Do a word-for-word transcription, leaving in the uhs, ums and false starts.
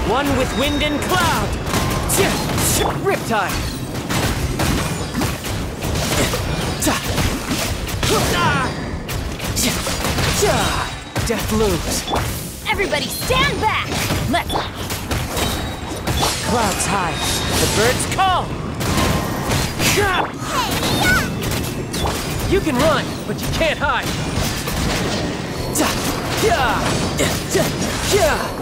One with wind and cloud. Riptide. Death looms. Everybody stand back! Let's... Clouds high. The birds call. You can run, but you can't hide.